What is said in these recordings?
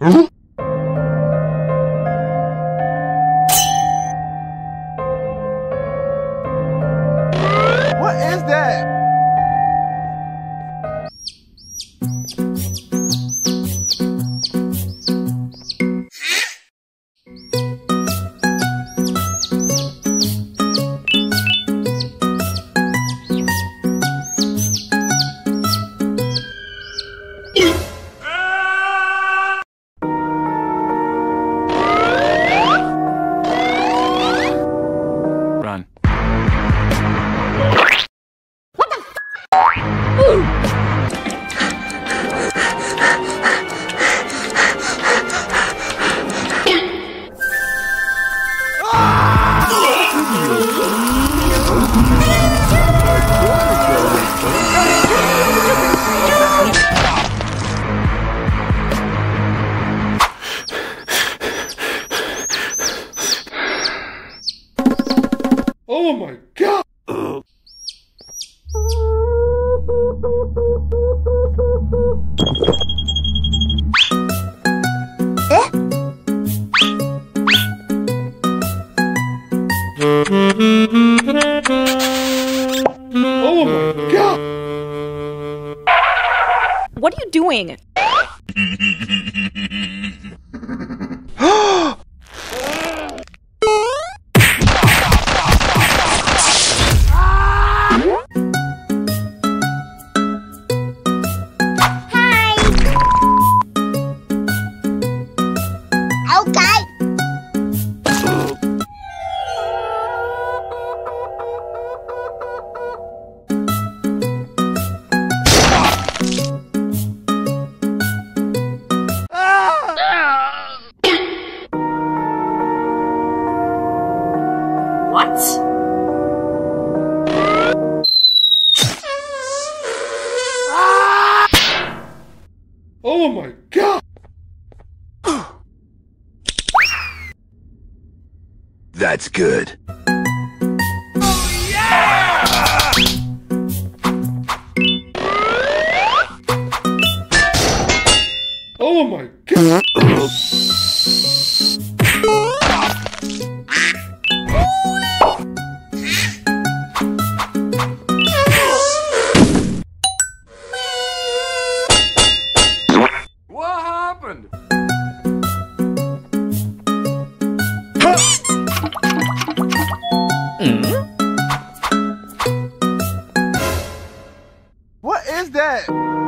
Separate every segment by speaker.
Speaker 1: What is that?
Speaker 2: Run.
Speaker 1: Oh my god! Oh my god!
Speaker 3: What are you doing? What?
Speaker 1: Oh my god!
Speaker 4: That's good.
Speaker 1: Oh my god!
Speaker 2: What happened?
Speaker 1: What is that?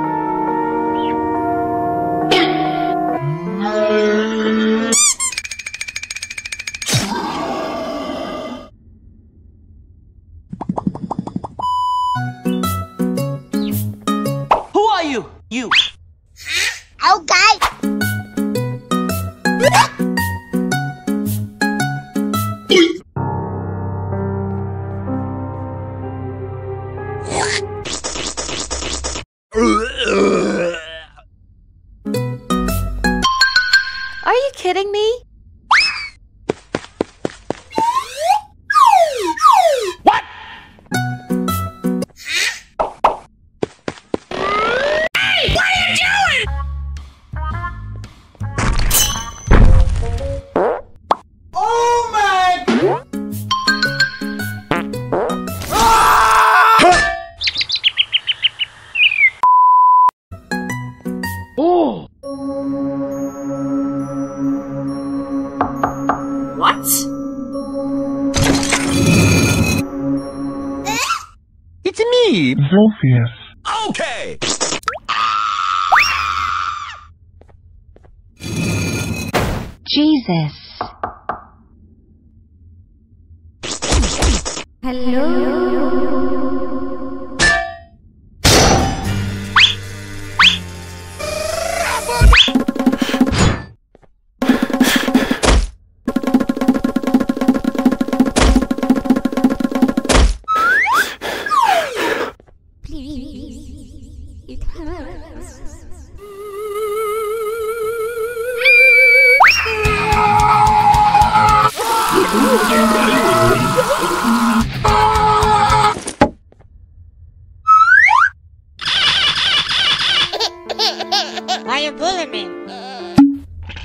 Speaker 5: Who are you? You.
Speaker 6: Okay.
Speaker 3: Are you kidding me?
Speaker 5: What? Hey, what are you doing?
Speaker 1: Oh my!
Speaker 5: Oh.
Speaker 3: What?
Speaker 5: It's me.
Speaker 4: Zophius.
Speaker 5: Okay.
Speaker 3: Jesus. Hello?
Speaker 6: Why are you bullying me?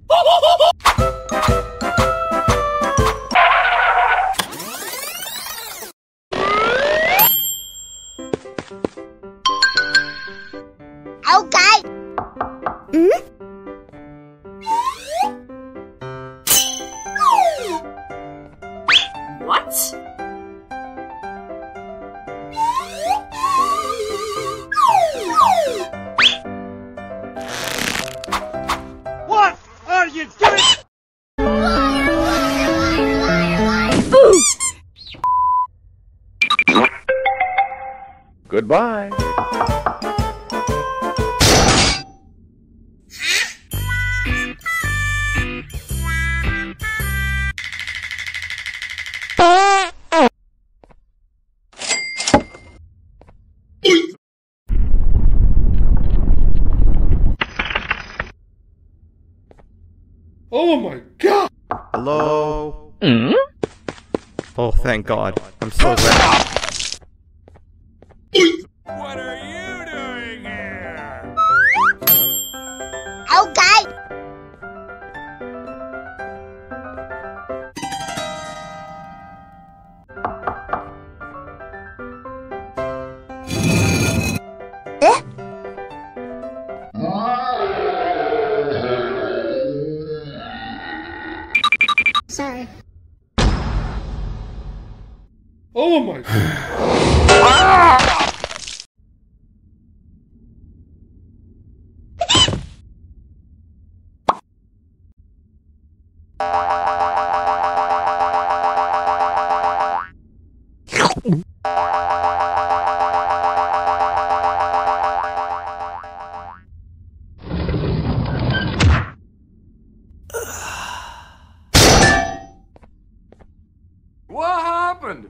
Speaker 6: Okay.
Speaker 3: What?
Speaker 1: What are you doing?
Speaker 2: Goodbye.
Speaker 1: Oh my god!
Speaker 7: Hello? Oh, thank God. I'm so glad.
Speaker 2: What are you doing here?
Speaker 6: Okay. Sorry.
Speaker 1: Oh my god!
Speaker 2: What happened?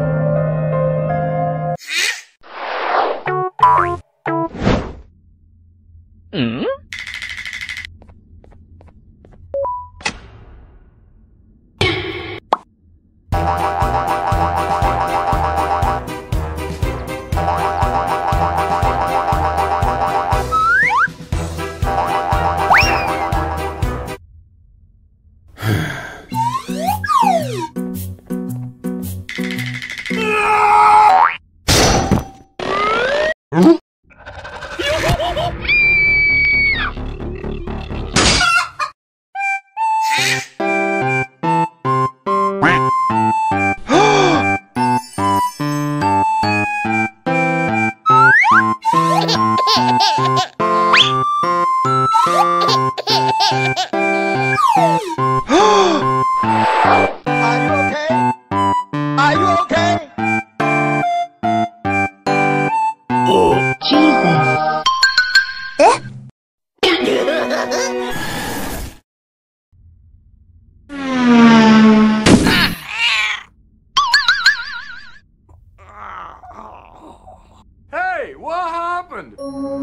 Speaker 1: Are you okay?
Speaker 2: Hey, what happened?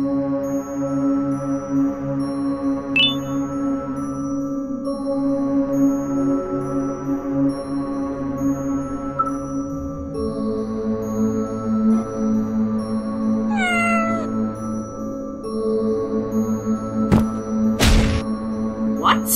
Speaker 3: What?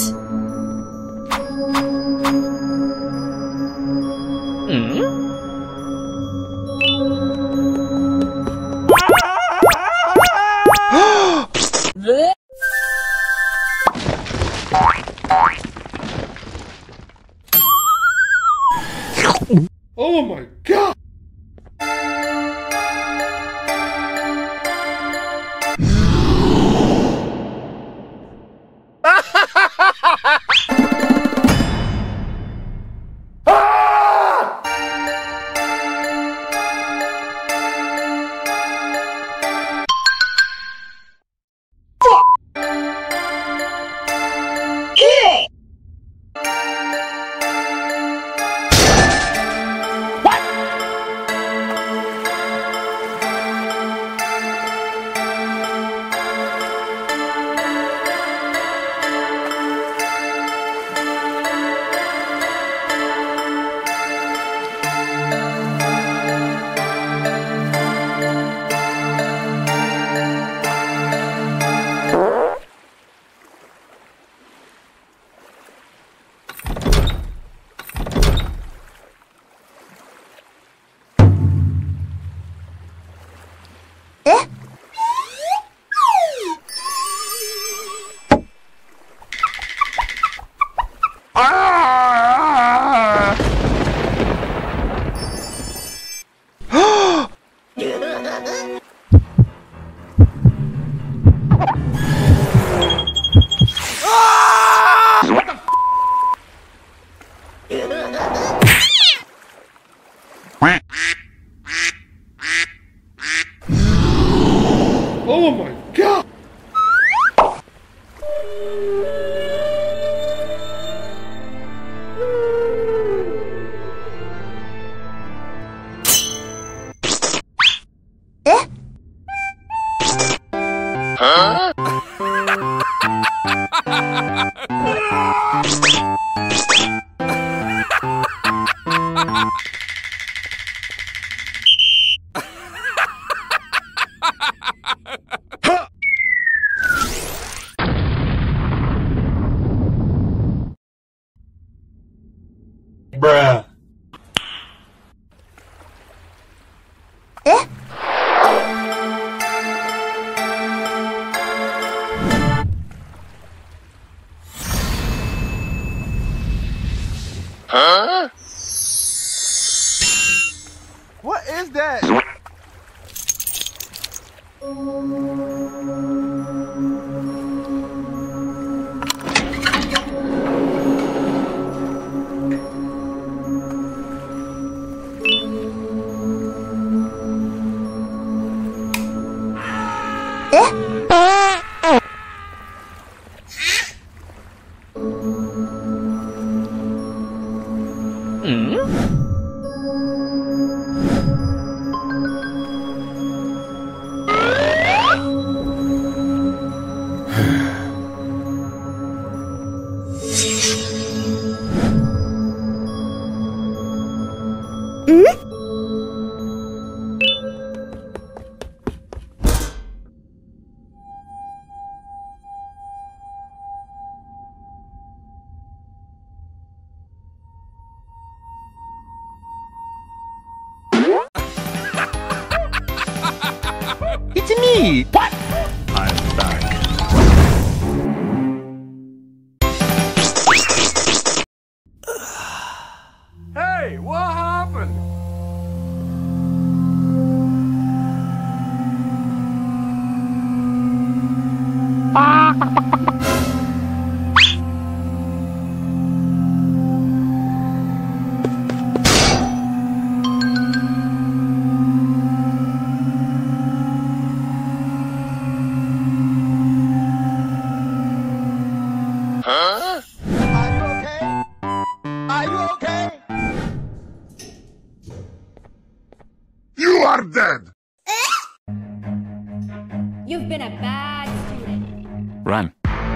Speaker 1: Oh my god!
Speaker 4: Bruh.
Speaker 7: Huh? What is that?
Speaker 5: It's me! What?
Speaker 4: I'm back.
Speaker 2: Hey, what happened?
Speaker 7: Huh? Are you okay?
Speaker 4: You are dead!
Speaker 6: You've been a bad student.
Speaker 5: Run.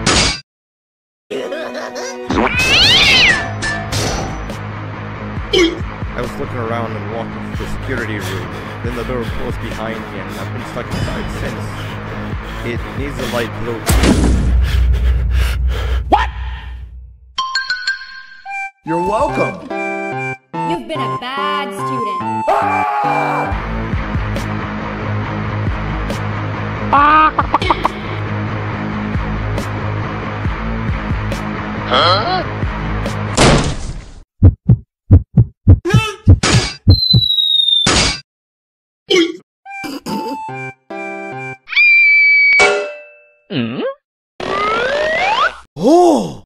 Speaker 7: I was looking around and walked into the security room. Then the door closed behind me and I've been stuck inside since. It needs a light blue.
Speaker 5: What?
Speaker 4: You're welcome!
Speaker 6: You've been a bad student.
Speaker 7: Huh? Oh!